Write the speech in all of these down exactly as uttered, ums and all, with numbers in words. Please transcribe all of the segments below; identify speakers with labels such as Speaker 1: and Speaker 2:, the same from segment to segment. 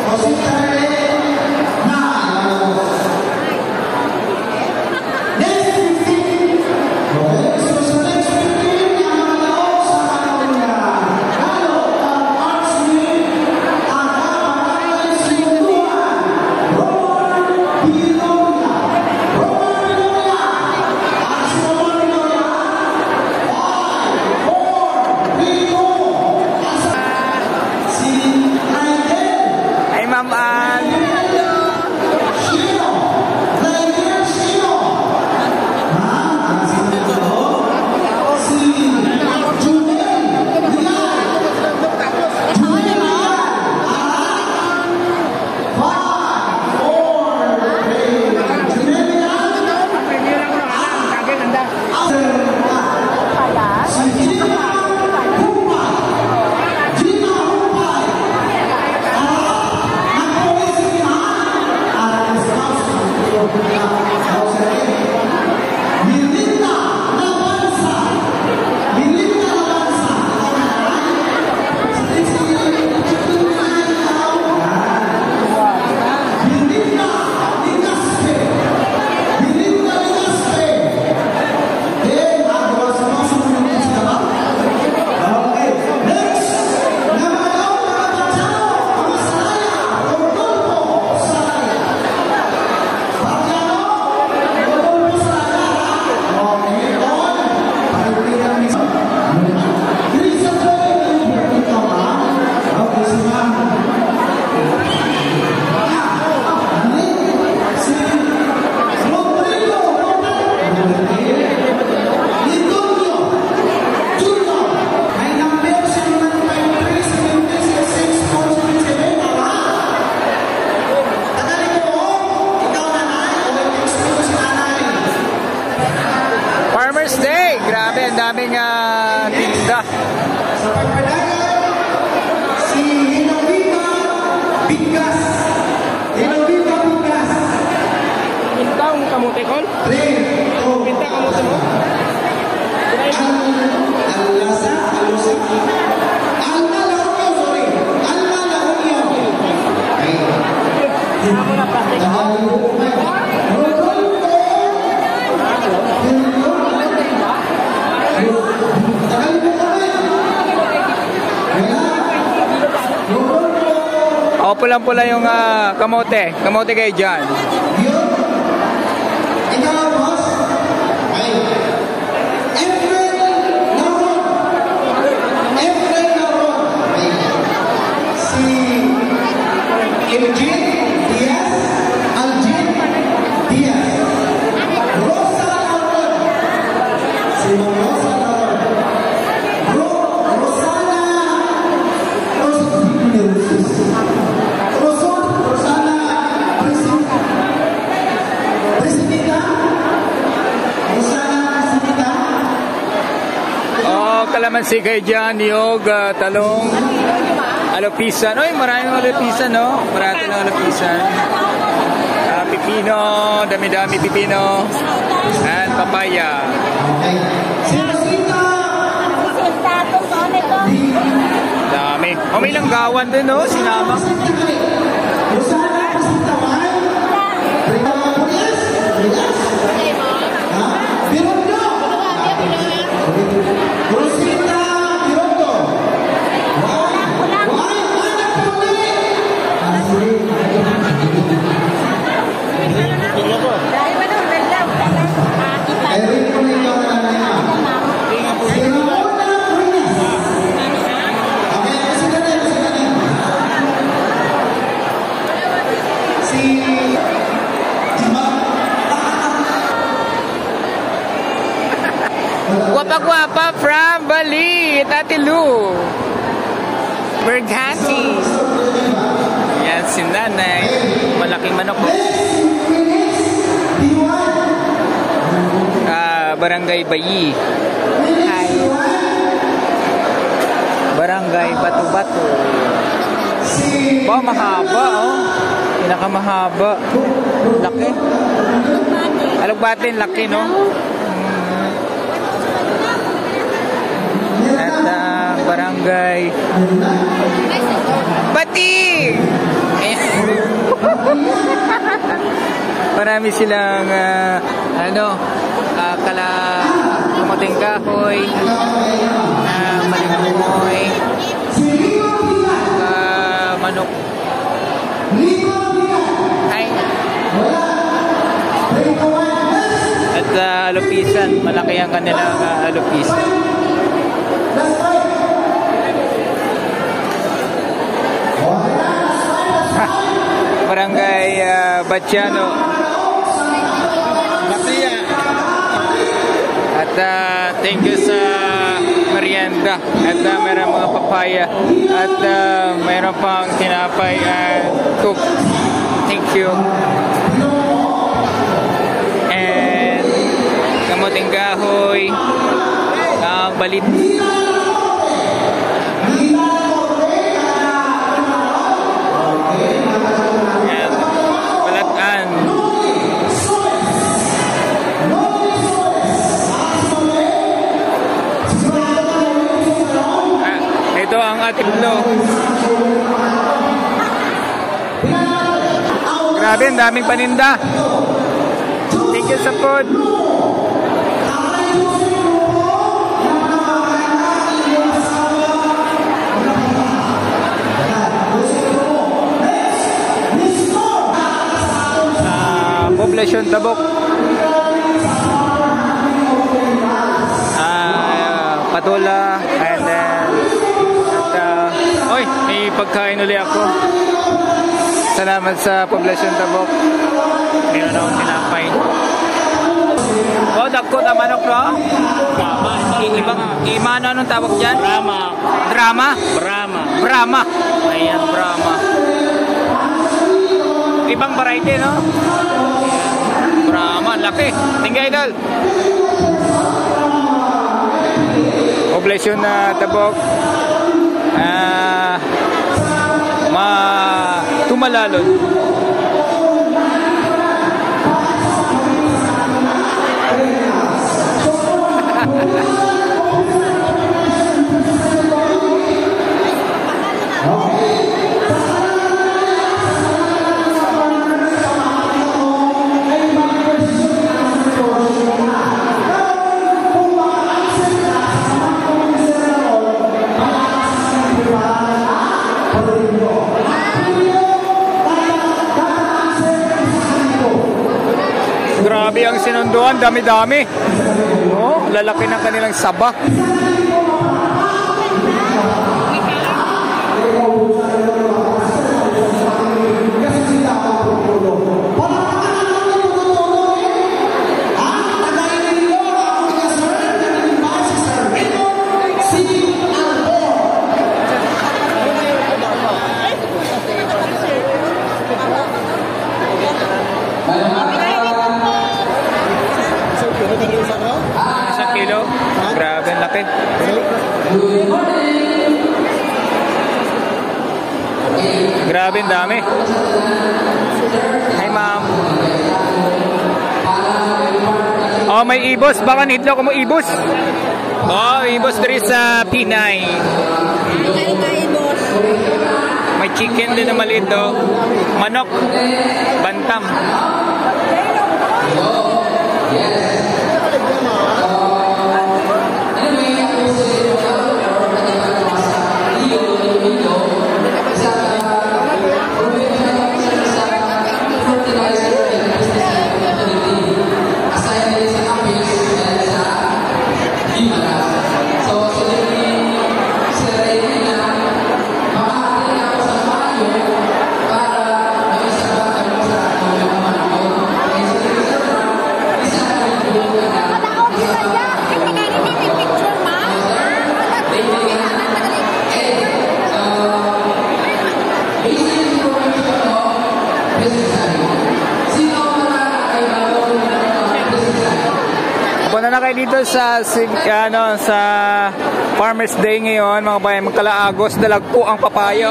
Speaker 1: daming uh, tinda.
Speaker 2: Sa pagpadagan, si Hinobita Bigas. Hinobita Bigas.
Speaker 3: Pinta ang kamote ko?
Speaker 2: Tre.
Speaker 3: Pinta kamote mo?
Speaker 2: Al-Lasa, Al-Lusa. Alma Lahonyo, sorry. Alma Lahonyo. Ay.
Speaker 3: Ako na plastic.
Speaker 1: O, pulang-pula yung uh, kamote. Kamote kayo dyan.
Speaker 2: Ikaw, boss. Ay. Efren Laron. Efren Laron. Ay. Si Eugene Diaz. Aljin Diaz. Rosa Laron. Si Rosa Laron. Ro Rosana.
Speaker 1: Kalamansi kayo dyan, niyog, uh, talong, alopisan. Oy, maraming alopisan, no? Maraming alopisan. Uh, pipino, dami-dami pipino. And papaya. Dami. O, may langgawan din, no? Sinama. Guapa-guapa from Bali, Ate Lu. Berghati. Yan si nanay. Malaking manok. Ah, Barangay Bayi. Hi. Barangay Batu-Batu. Oh, mahaba, oh. Pinakamahaba. Laki. Alugbatin, laki, no? At uh, barangay Bati. Ayan. marami silang ah, ano, ah, kala kamuting kahoy, ah, malingkumoy, ah, manok. Ay. At uh, alupisan, malaki ang kanilang uh, alupisan. Barangay uh, Batiano. At uh, thank you sa merienda. At uh, mayroon mga papaya. At uh, mayroon pang tinapay at cook. Thank you. And kamuting kahoy, ang balit. And balatan. Ah, ito ang atiplo. Grabe, ang daming paninda. Thank you sa food. Uh, Poblasyon Tabok. Uh, Patula. And then, at, uh, oy, may pagkain ulit ako. Salamat sa Poblasyon Tabok. Meron akong tinapay. Oh, dagko na manok no?
Speaker 3: Brahma.
Speaker 1: Ibang, imano anong tawag dyan?
Speaker 3: Brahma.
Speaker 1: Drama?
Speaker 3: Brahma.
Speaker 1: Brahma. Ayan, Brahma. Ibang variety, no? Brahma, laki. Tingga, idol. Poblasyon na Tabok. Ah... ma tumalalon. Grabe ang sinunduan, dami-dami. Oh, lalaki ng kanilang saba. Isang kilo. Grabe, ang laki. Grabe, ang dami. Hi, ma'am. Oh, may ibos. Baka nidlo ko mo ibos. Oh, ibos diri sa Pinay. May chicken din na maliit do. Manok. Bantam. Punta na kayo dito sa ano, sa Farmers Day ngayon, mga bayan, magkalaagos, dalagpo ang papayo.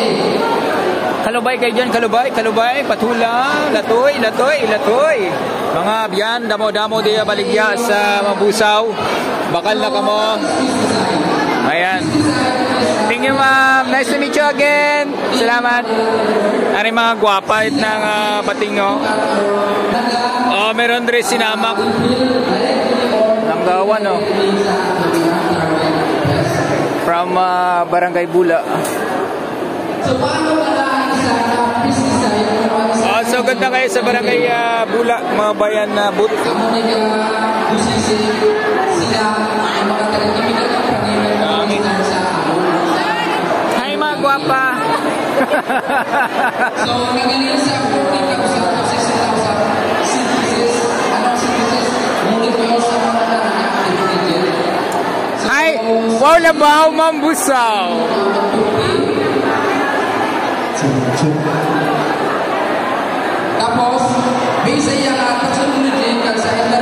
Speaker 1: Kalubay kayo dyan, kalubay, kalubay, patula, latoy, latoy, latoy. Mga biyan, damo-damo diya baligya sa Mabusaw. Bakal na kamo. Ayan. Thank you, ma'am. Nice to meet you again. Salamat. Ari mga gwapait ng uh, Batingo. Oh, meron rin sinamak. Langgawan, oh. From uh, Barangay Bula. Oh, so ganda kayo sa Barangay uh, Bula, mga bayan na uh, boot. Hi mga gwapa.
Speaker 4: So, nagaling sa forty thousand to sixty thousand citizens, anong citizens, ngunit kayo sa mga na-activated.
Speaker 1: Hi, wow labaw Mambusaw.
Speaker 4: Tapos, may isa yung at pagsunod din sa